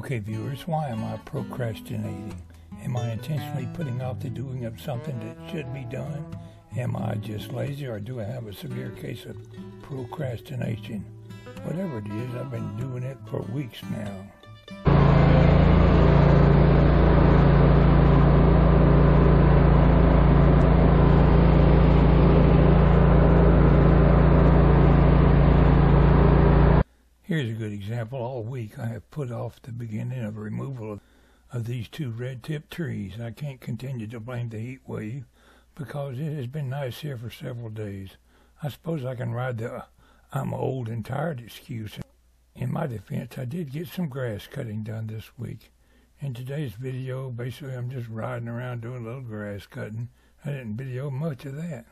Okay, viewers, why am I procrastinating? Am I intentionally putting off the doing of something that should be done? Am I just lazy, or do I have a severe case of procrastination? Whatever it is, I've been doing it for weeks now. Here's a good example. All week I have put off the beginning of removal of these two red-tipped trees. I can't continue to blame the heat wave because it has been nice here for several days. I suppose I can ride the I'm old and tired excuse. In my defense, I did get some grass cutting done this week. In today's video, basically I'm just riding around doing a little grass cutting. I didn't video much of that.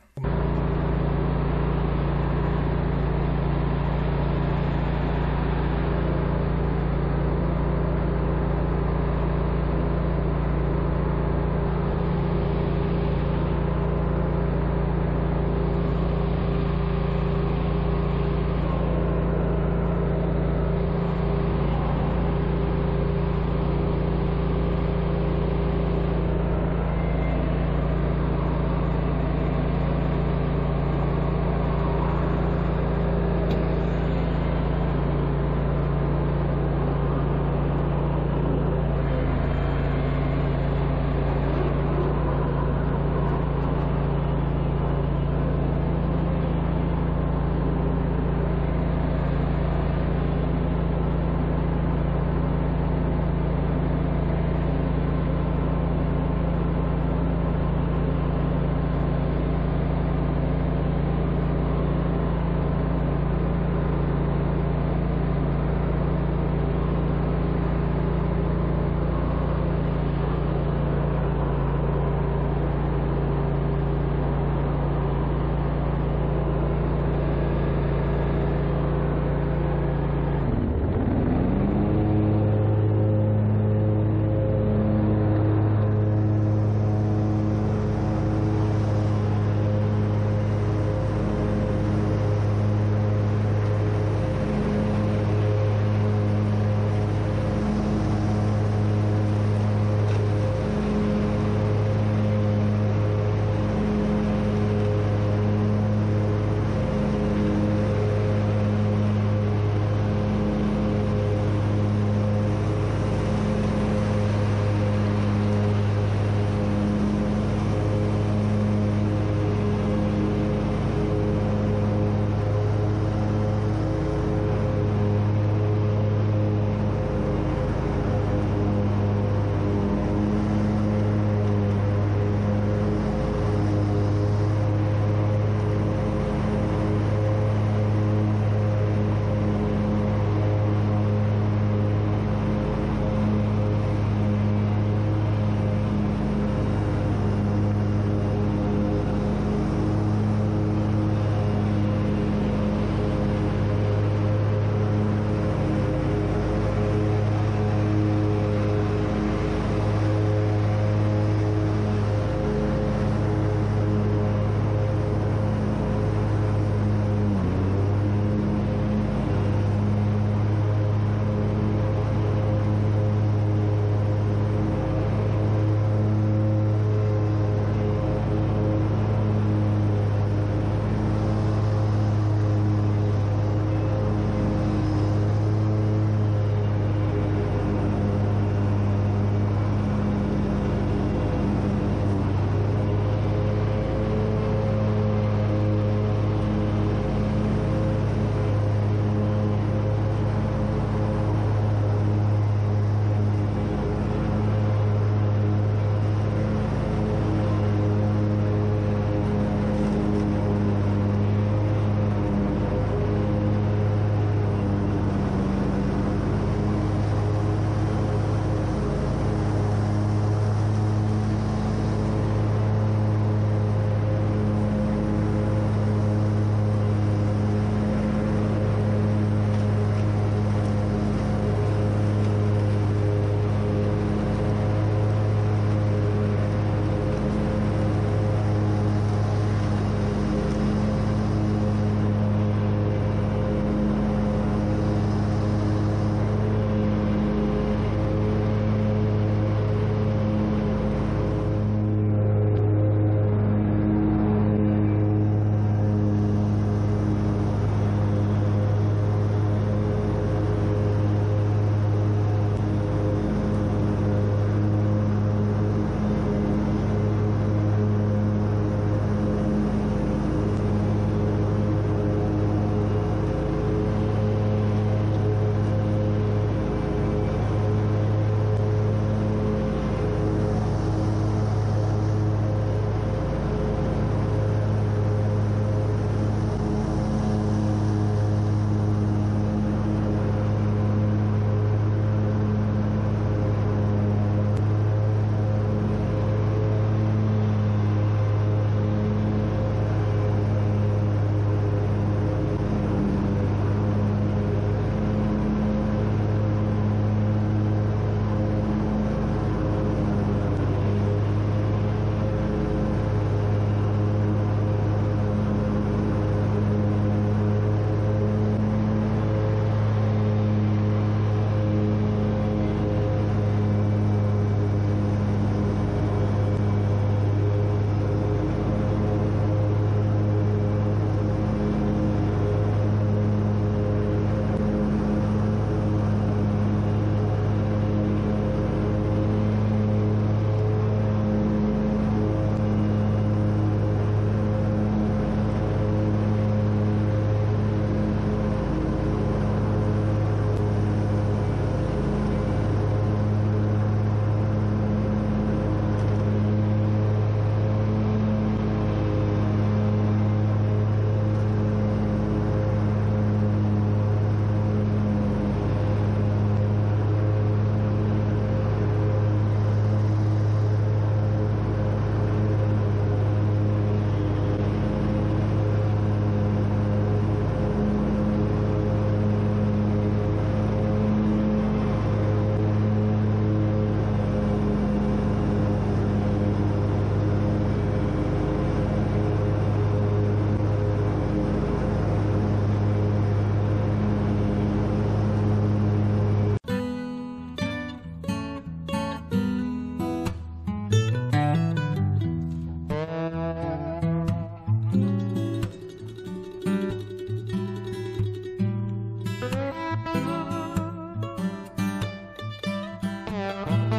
Bye.